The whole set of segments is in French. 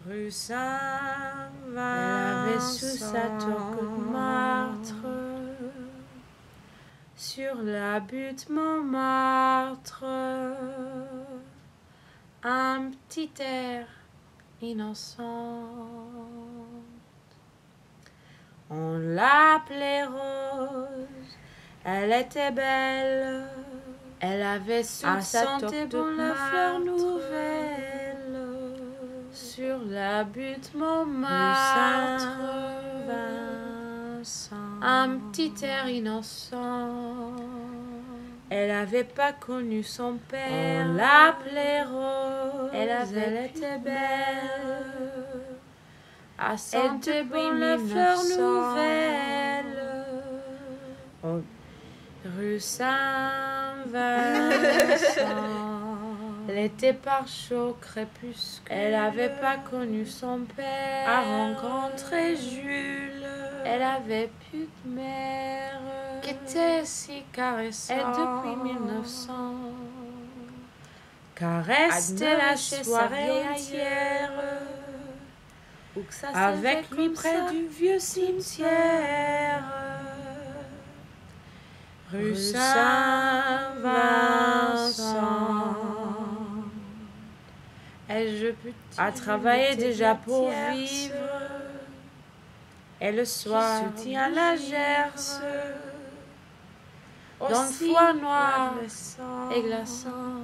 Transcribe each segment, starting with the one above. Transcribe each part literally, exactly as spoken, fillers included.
Rue Saint-Vincent. Elle avait sous sa toque martre, sur la butte Montmartre, un petit air innocent. On l'appelait Rose, elle était belle, elle avait sous sa toque bon la fleur nouvelle, sur la butte Montmartre, un petit air innocent. Elle avait pas connu son père, On l'appelait Rose, elle, avait elle était belle, à sentait bon la fleur nouvelle, oh. rue Saint-Vincent. Elle était par chaud crépuscule, elle avait pas connu son père, à rencontrer Jules. Elle avait plus de mère, qui était si caressante, et depuis mille neuf cents, caressait la soirée ailleurs, ou que ça avec lui près ça, du vieux cimetière. Rue Saint-Vincent. Elle a travaillé déjà pour vivre, et le soir qui soutient la gerce, dans le foie noir et glaçant.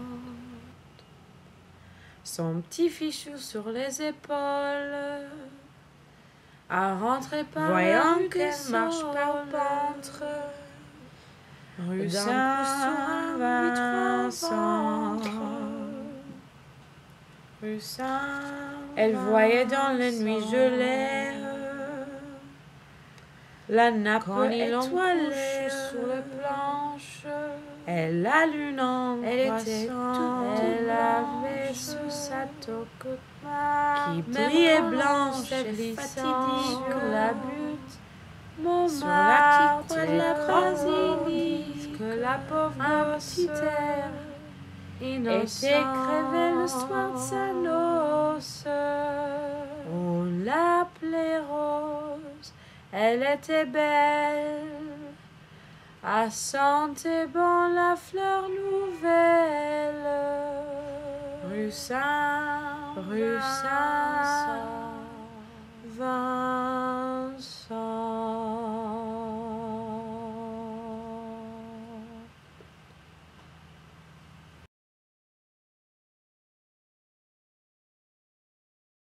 Son petit fichou sur les épaules, à rentrer par voyant qu'elle marche par pentre, rue Saint-Vincent. Rue Saint-Vincent. Elle voyait dans les nuits gelées la nappe étoilée sur les planches. Elle la lune en Elle était toute, elle avait sous sa toque qui brillait blanche et fatidique sur la butte sur la petite croix de la basilique, que la pauvre un petit air innocent était crevé le soir de sa noce. On l'appelait Rose, elle était belle, à sentait bon la fleur nouvelle. Rue Saint, rue Saint.